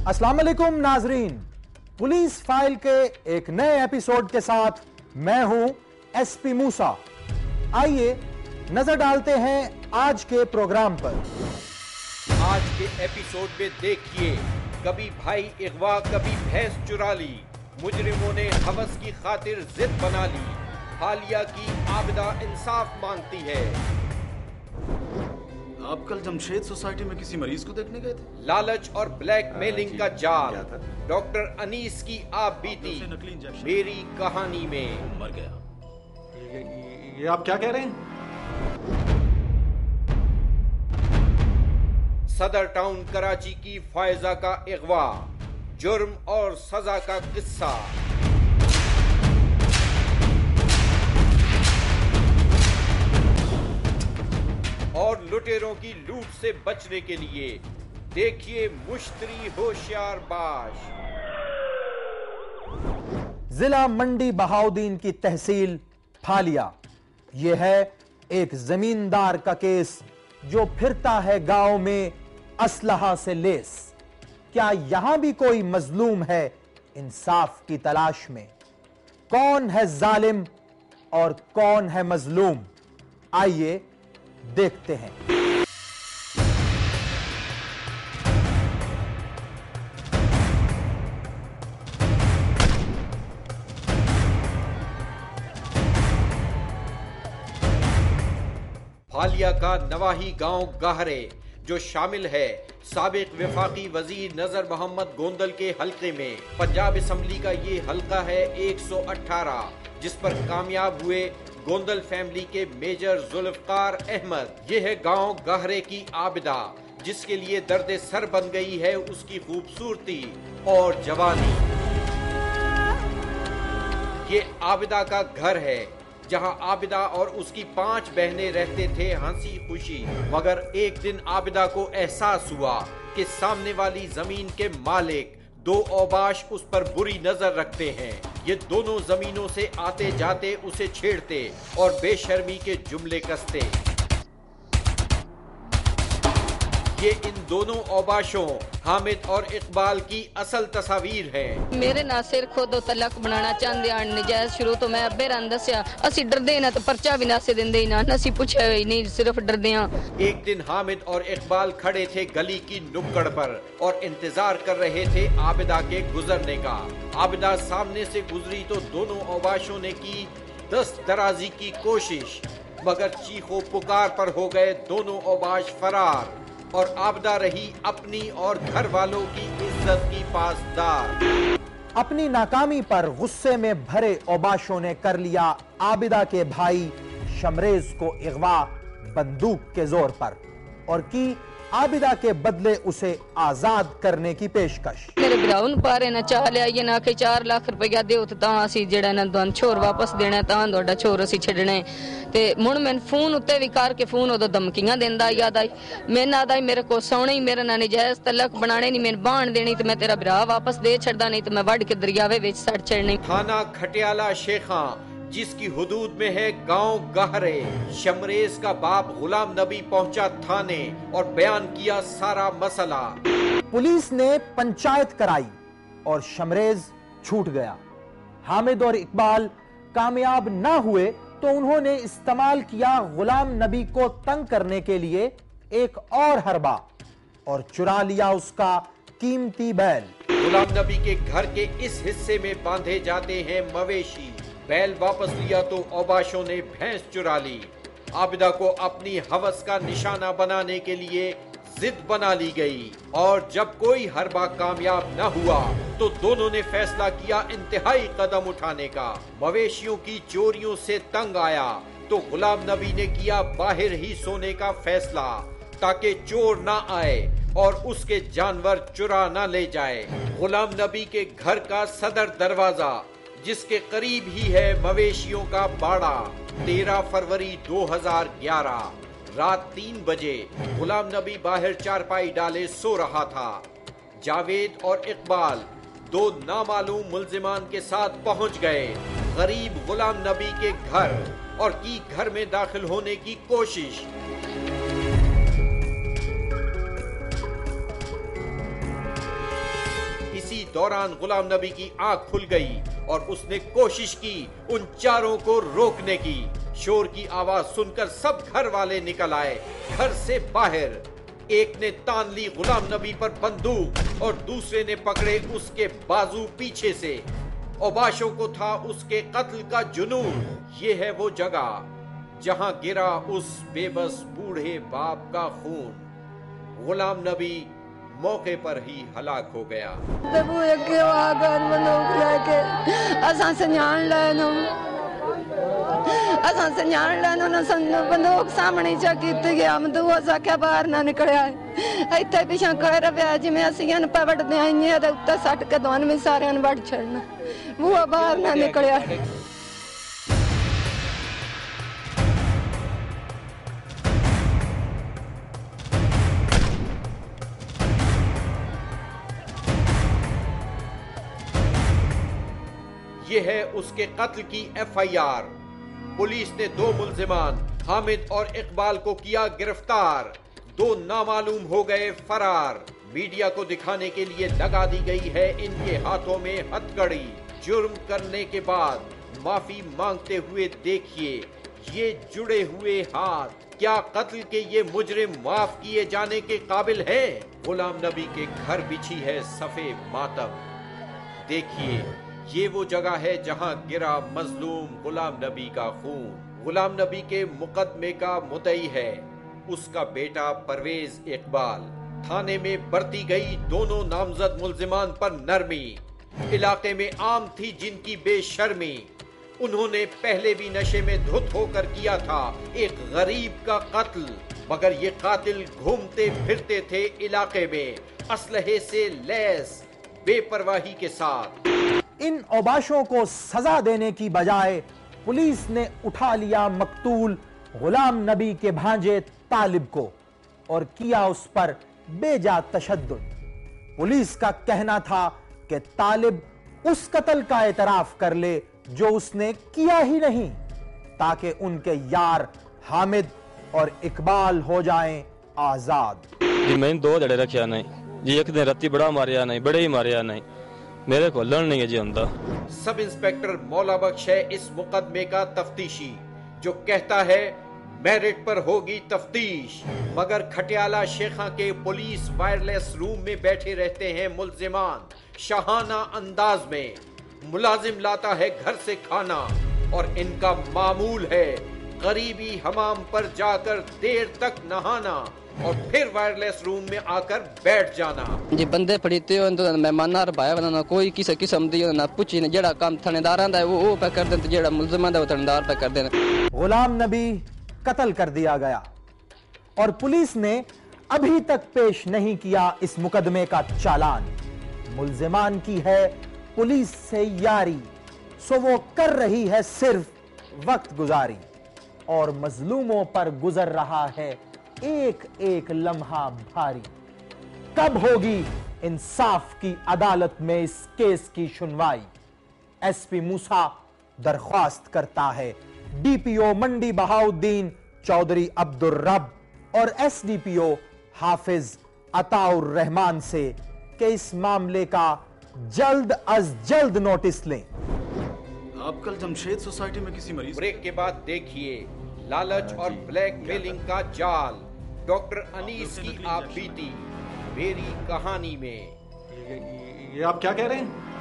अस्सलाम वालेकुम नाजरीन, पुलिस फाइल के एक नए एपिसोड के साथ मैं हूं एसपी मूसा। आइए नजर डालते हैं आज के प्रोग्राम पर। आज के एपिसोड में देखिए, कभी भाई अगवा कभी भैंस चुरा ली, मुजरिमों ने हवस की खातिर जिद बना ली, हालिया की आबिदा इंसाफ मांगती है। आप कल जमशेद सोसाइटी में किसी मरीज को देखने गए थे? लालच और ब्लैकमेलिंग का जाल, डॉक्टर अनीस की आप बीती मेरी कहानी में। मर गया। ये आप क्या कह रहे हैं? सदर टाउन कराची की फायजा का अगवा, जुर्म और सजा का किस्सा। और लुटेरों की लूट से बचने के लिए देखिए मुश्तरी होशियार बाश। जिला मंडी बहाउद्दीन की तहसील फालिया। यह है एक जमींदार का केस जो फिरता है गांव में असलहा से लेस। क्या यहां भी कोई मजलूम है इंसाफ की तलाश में? कौन है जालिम और कौन है मजलूम? आइए देखते हैं। फालिया का नवाही गांव गाहरे, जो शामिल है साबिक वफाकी वजीर नजर मोहम्मद गोंदल के हलके में। पंजाब असम्बली का ये हलका है 118, जिस पर कामयाब हुए गोंदल फैमिली के मेजर जुल्फकार अहमद। ये है गांव गाहरे की आबिदा, जिसके लिए दर्द सर बन गई है उसकी खूबसूरती और जवानी। ये आबिदा का घर है, जहां आबिदा और उसकी 5 बहनें रहते थे हंसी खुशी। मगर एक दिन आबिदा को एहसास हुआ कि सामने वाली जमीन के मालिक 2 औबाश उस पर बुरी नजर रखते हैं। ये दोनों जमीनों से आते जाते उसे छेड़ते और बेशर्मी के जुमले कसते। ये इन दोनों औबाशों हामिद और इकबाल की असल तस्वीर है। मेरे ना सिर खोदो तलक बनाना चाहते हैं नजायज शुरू तो मैं अब्बे रन दस्या असी डरदे ना तो पर्चा भी नासे दिंदे ही ना असी पूछे ही नहीं, सिर्फ डरदे हैं। एक दिन हामिद और इकबाल खड़े थे गली की नुक्कड़ पर और इंतजार कर रहे थे आबिदा के गुजरने का। आबिदा सामने से गुजरी तो दोनों औबाशों ने की दस्त दराजी की कोशिश, मगर चीखो पुकार पर हो गए दोनों औबाश फरार और आबिदा रही अपनी और घर वालों की इज्जत की पासदार। अपनी नाकामी पर गुस्से में भरे औबाशों ने कर लिया आबिदा के भाई शमरेज को अगवा बंदूक के जोर पर और की आबिदा के बदले उसे आजाद करने की पेशकश। मेरे भराउन पारे ना चाह लिया ये ना कि 4 लाख रुपया दिओ तो तां असी जेड़ा ना दोन छोर वापस देना तां दोड़ा छोर असी छड़ने ते मुण मैं फोन उत्ते भी करके फोन उदो धमकियां देंदा याद आई। मैं ना दा मेरे को सोने ही मेरे ना नजायज तलक बनाने नहीं, मैं बाण देनी तो मैं तेरा भरा वापस दे छड़दा, नहीं तो मैं वड़ के दरियावे विच सड़ छड़नी। थाना खटियाला शेखा, जिसकी हुदूद में है गांव गाहरे। शमरेज का बाप गुलाम नबी पहुंचा थाने और बयान किया सारा मसला। पुलिस ने पंचायत कराई और शमरेज छूट गया। हामिद और इकबाल कामयाब ना हुए तो उन्होंने इस्तेमाल किया गुलाम नबी को तंग करने के लिए एक और हरबा और चुरा लिया उसका कीमती बैल। गुलाम नबी के घर के इस हिस्से में बांधे जाते हैं मवेशी। बैल वापस लिया तो औबाशों ने भैंस चुरा ली। आबिदा को अपनी हवस का निशाना बनाने के लिए जिद बना ली गई और जब कोई हरबा कामयाब न हुआ तो दोनों ने फैसला किया इंतहाई कदम उठाने का। मवेशियों की चोरियों से तंग आया तो गुलाम नबी ने किया बाहर ही सोने का फैसला, ताकि चोर ना आए और उसके जानवर चुरा ना ले जाए। गुलाम नबी के घर का सदर दरवाजा, जिसके करीब ही है मवेशियों का बाड़ा, 13 फरवरी 2011 रात 3 बजे गुलाम नबी बाहर चारपाई डाले सो रहा था। जावेद और इकबाल 2 नामालूम मुल्जिमान के साथ पहुंच गए गरीब गुलाम नबी के घर और की घर में दाखिल होने की कोशिश। दौरान गुलाम नबी की आंख खुल गई और उसने कोशिश की उन चारों को रोकने की। शोर की आवाज सुनकर सब घर वाले निकल आए घर से बाहर। एक ने तान ली गुलाम नबी पर बंदूक और दूसरे ने पकड़े उसके बाजू पीछे से। ओबाशों को था उसके कत्ल का जुनून। ये है वो जगह जहां गिरा उस बेबस बूढ़े बाप का खून। गुलाम नबी मौके पर ही हलाक हो गया। बंदूक सामने चकी गया मदूआ बाहर ना निकलिया इतने पिछा खड़ रहा जिमें असियां पवड़दे आईए उत्ते सट के दोन में सारे वड़ छड़ना बूआ बाहर ना निकलिया। ये है उसके कत्ल की एफआईआर। पुलिस ने 2 मुल्जिमान हामिद और इकबाल को किया गिरफ्तार। 2 नामालूम हो गए फरार। मीडिया को दिखाने के लिए लगा दी गई है इनके हाथों में हथकड़ी। जुर्म करने के बाद माफी मांगते हुए देखिए ये जुड़े हुए हाथ। क्या कत्ल के ये मुजरिम माफ किए जाने के काबिल हैं? गुलाम नबी के घर बिछी है सफेद मातम। देखिए ये वो जगह है जहां गिरा मजलूम गुलाम नबी का खून। गुलाम नबी के मुकदमे का मुद्दई है उसका बेटा परवेज इकबाल। थाने में बरती गई दोनों नामजद मुल्जिमान पर नरमी। इलाके में आम थी जिनकी बेशर्मी। उन्होंने पहले भी नशे में धुत होकर किया था एक गरीब का कत्ल, मगर ये कातिल घूमते फिरते थे इलाके में असलहे से लैस बेपरवाही के साथ। इन औबाशों को सजा देने की बजाय पुलिस ने उठा लिया मकतूल गुलाम नबी के भांजे तालिब को और किया उस पर बेजा तशद्दुद। पुलिस का कहना था कि तालिब उस कत्ल का एतराफ कर ले जो उसने किया ही नहीं, ताकि उनके यार हामिद और इकबाल हो जाएं आजाद। जी मैंने 2 धड़े रखा नहीं जी, एक दिन राती बड़ा मारिया नहीं, बड़े ही मारिया नहीं, मेरे को लड़ नहीं है जी अंदा। सब इंस्पेक्टर मौला बख्श है इस मुकदमे का तफ्तीशी जो कहता है मेरिट पर होगी तफ्तीश, मगर खटियाला शेखा के पुलिस वायरलेस रूम में बैठे रहते हैं मुल्जिमान शाहाना अंदाज में। मुलाजिम लाता है घर से खाना और इनका मामूल है करीबी हमाम पर जाकर देर तक नहाना और फिर वायरलेस रूम में आकर बैठ जाना। जी बंदे फड़ीते हो तो मेहमाना भाया बनाना कोई किसी किस्म दी ना पूछी ने जेड़ा काम थानेदार दा वो पे कर देते जेड़ा मुल्जिम दा वो थानेदार पे कर देना। गुलाम नबी कत्ल कर दिया गया और पुलिस ने अभी तक पेश नहीं किया इस मुकदमे का चालान। मुल्जिमान की है पुलिस से यारी, सो वो कर रही है सिर्फ वक्त गुजारी और मजलूमों पर गुजर रहा है एक एक लम्हा भारी। कब होगी इंसाफ की अदालत में इस केस की सुनवाई? एसपी मूसा दरख्वास्त करता है डीपीओ मंडी बहाउद्दीन चौधरी अब्दुल रब और एसडीपीओ हाफिज अताउर रहमान से कि इस मामले का जल्द अज जल्द नोटिस लें। आप कल जमशेद सोसाइटी में किसी मरीज ब्रेक के बाद देखिए लालच और ब्लैकमेलिंग का जाल। डॉक्टर अनीस की आप बीती मेरी कहानी में। ये आप क्या कह रहे हैं?